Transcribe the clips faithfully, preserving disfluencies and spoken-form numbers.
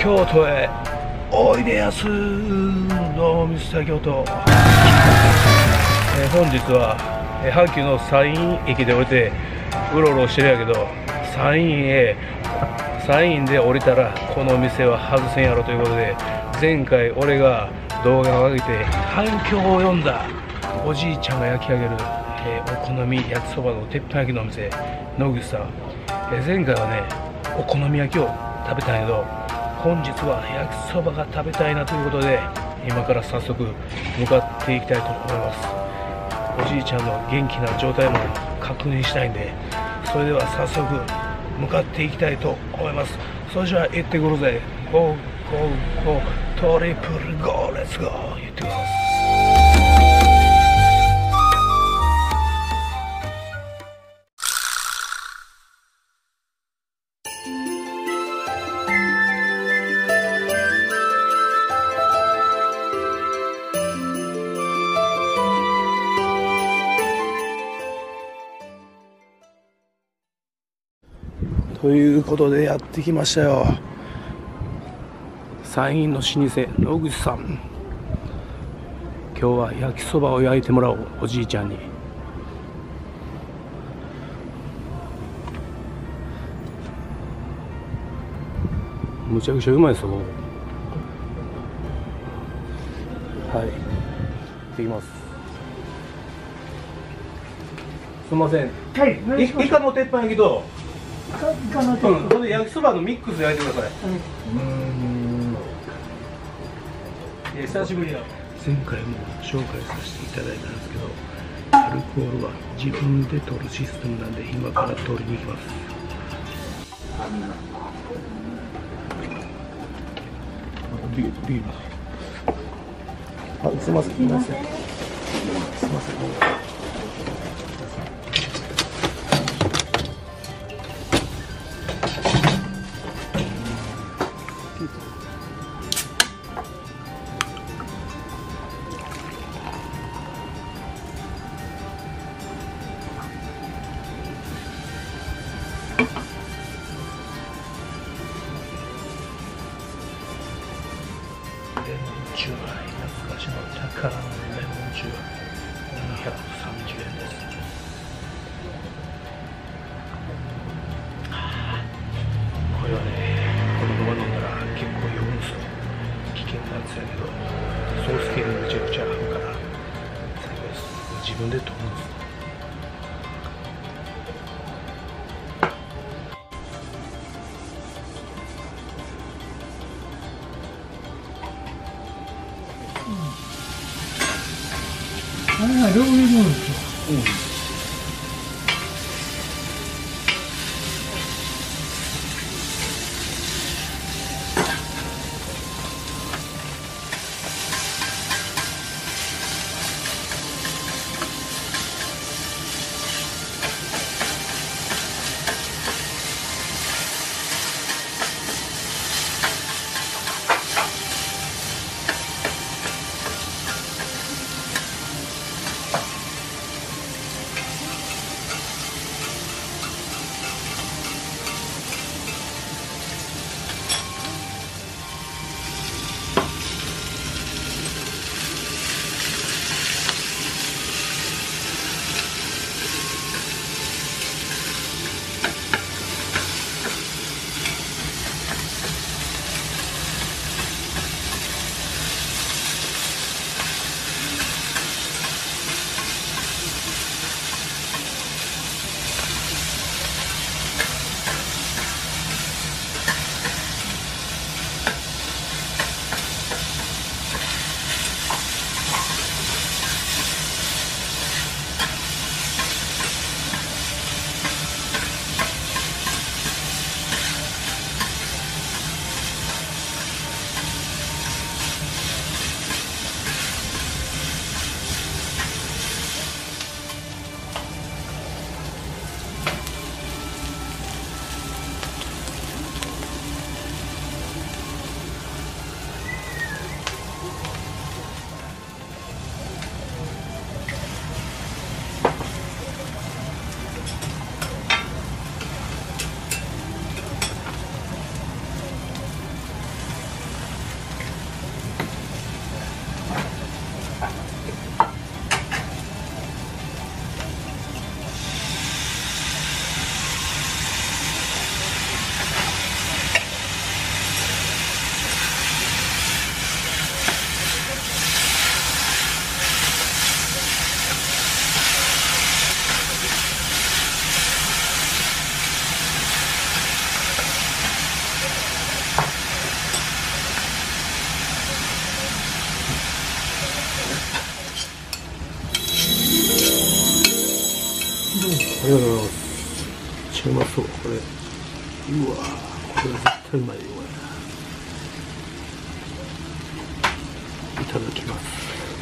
京都へおいでやすのミスター京都、えー、本日は、えー、阪急の山陰駅で降りてうろうろしてるやけど、山陰へ山陰で降りたらこの店は外せんやろということで、前回俺が動画を上げて反響を呼んだおじいちゃんが焼き上げる、えー、お好み焼きそばの鉄板焼きのお店野口さん、えー、前回はねお好み焼きを食べたんやけど、本日は焼きそばが食べたいなということで、今から早速向かっていきたいと思います。おじいちゃんの元気な状態も確認したいんで、それでは早速向かっていきたいと思います。それじゃあ行ってくるぜ。ゴーゴーゴートリプルゴーレッツゴー言ってきます。ということでやってきましたよ。山陰の老舗野口さん。今日は焼きそばを焼いてもらおう、おじいちゃんに。むちゃくちゃうまいですよ、ここ。はい、行ってきます。すみません、 はい、 イカの鉄板焼きとイカの鉄板、 うん、これ焼きそばのミックスで焼いてください。うん、久しぶりや。前回も紹介させていただいたんですけど、アルコールは自分で取るシステムなんで、今から取りに行きます。ビールビールあ、すいませんすいませんすいません。レモンチューハイ、懐かしの宝のレモンチューハイ、にひゃくさんじゅうえんです。これはね、子供が飲んだら結構酔うんですよ。危険なやつやけど、ソース系にめちゃくちゃ合うから最高です。自分で取るんです。 あれが料理なんですよ。うん。 これ、うわー、これは絶対うまいよ、これ。いただきます。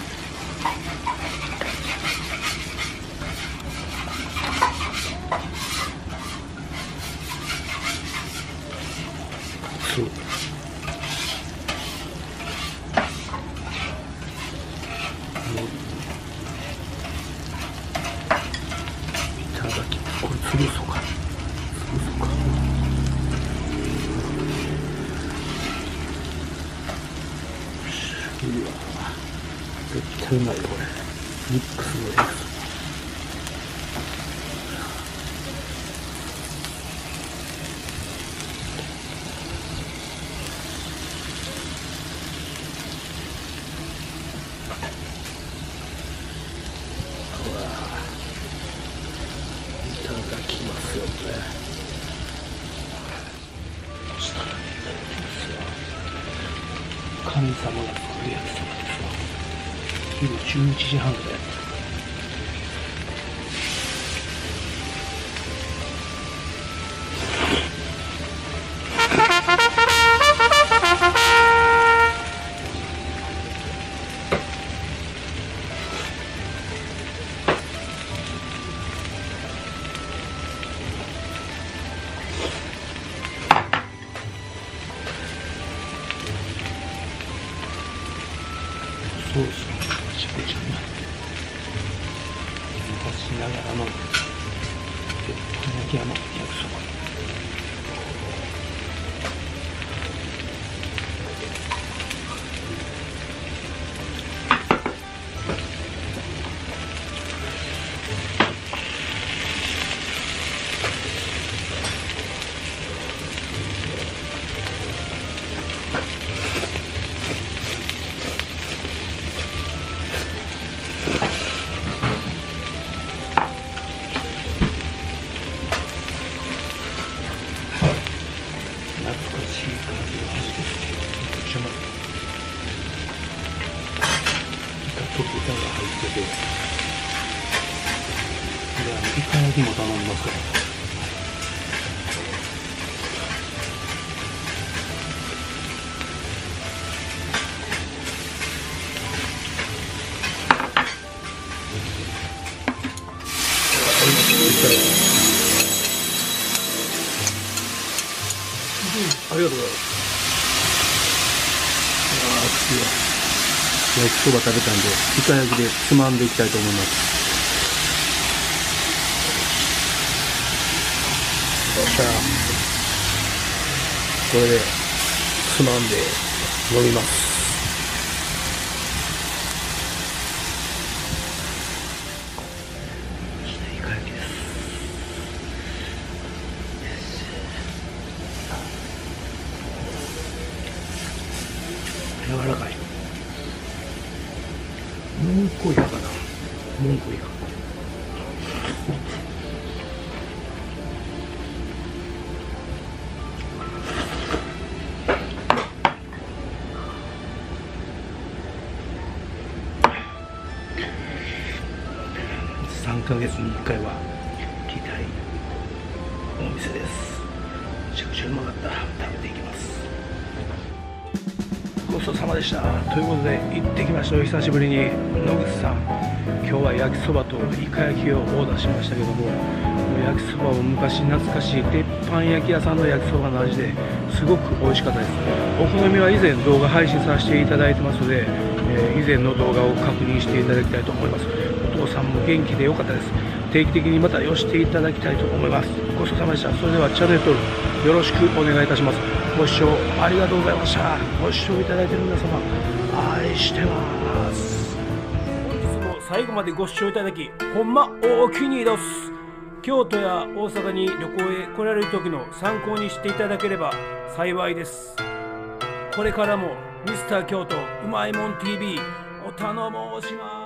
そう。いただきます。これ潰そうか。潰そうか。うわ絶対うまいよこれ。ミックスのやつ。いただきますよこれ。そしたらいただきますよ。神様が作るやつとかですわ。昼じゅういちじはんぐらい。ソースがめちゃくちゃうまい。昔ながらの鉄板焼き山焼きそば。懐かしい感じの味ですね。めちゃくちゃうまい。イカと豚が入ってて、で、あのイカ焼きも頼みますから。ありがとうございます。ああ、次は焼きそば食べたんで、イカ焼きでつまんでいきたいと思います。よっしゃ。これでつまんで飲みます。イカ焼きです。柔らかい。もう一個いかかな。もう一個いか。さんかげつにいっかいは来たいお店です。めちゃくちゃうまかった。食べていきます。ごちそうさまでした。ということで行ってきましたよ。久しぶりに野口さん、今日は焼きそばとイカ焼きをオーダーしましたけども、焼きそばも昔懐かしい鉄板焼き屋さんの焼きそばの味ですごく美味しかったです。お好みは以前動画配信させていただいてますので、えー、以前の動画を確認していただきたいと思います。お父さんも元気でよかったです。定期的にまた寄していただきたいと思います。ごちそうさまでした。それではチャンネル登録よろしくお願いいたします。ご視聴ありがとうございました。ご視聴いただいている皆様、愛してます。本日も最後までご視聴いただき、ほんまお気に入りです。京都や大阪に旅行へ来られる時の参考にしていただければ幸いです。これからもミスター京都うまいもん ティーブイ お頼申します。